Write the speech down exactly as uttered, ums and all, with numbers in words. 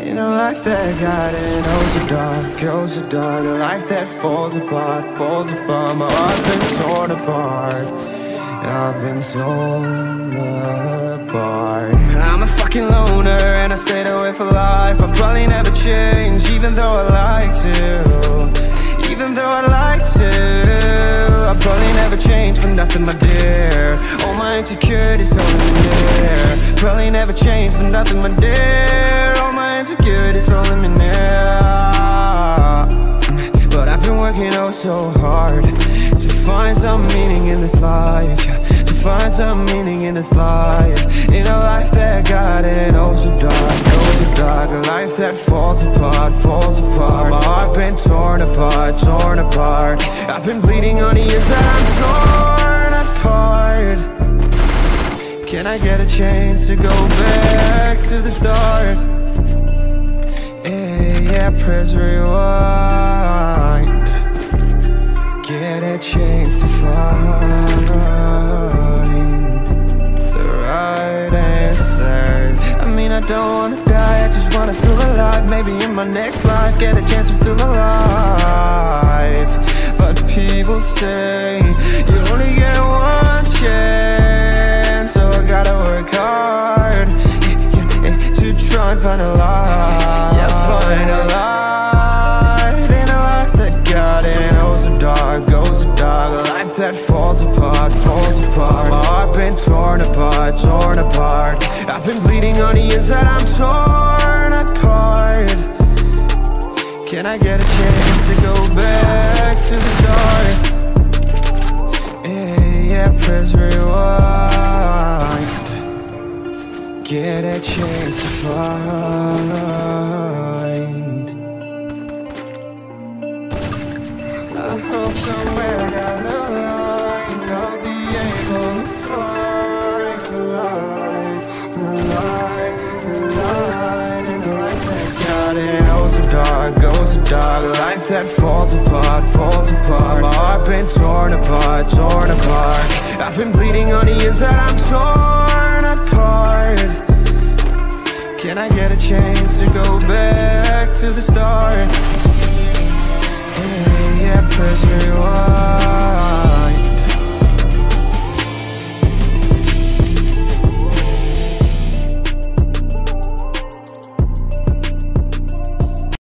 In a life that got it, oh so dark, oh so dark. A life that falls apart, falls apart. My heart's been torn apart, I've been torn apart. I'm a fucking loner and I stayed away for life. I'll probably never change, even though I like to. Even though I'd like to, I'll probably never change for nothing, my dear. All my insecurities holding me there. Probably never change for nothing, my dear. All my insecurities holding me near. But I've been working oh so hard to find some meaning in this life, yeah. To find some meaning in this life. In a life that got it oh so dark, oh so dark. A life that falls apart, falls apart. My heart been torn apart, torn apart. I've been bleeding on the inside, I'm torn apart. Can I get a chance to go back to the start? Yeah, yeah, press rewind. Get a chance to find the right answers. I mean, I don't wanna die, I just wanna feel alive. Maybe in my next life, get a chance to feel alive. But people say you only get one chance, so I gotta work hard to try and find a light. Yeah, find a light in a life that got it oh so dark, goes so dark. A life that falls apart, falls apart. My heart been torn apart, torn apart. I've been bleeding on the inside, I'm torn apart. Can I get a chance to go back to the start? Yeah, yeah, press rewind. Get a chance to find. I hope somewhere down the line I'll be able to find the light, the light, the light. In the life that got it oh so dark, oh so dark. A life that falls apart, falls apart. My heart been torn apart, torn apart. I've been bleeding on the inside, I'm torn apart. Can I get a chance to go back?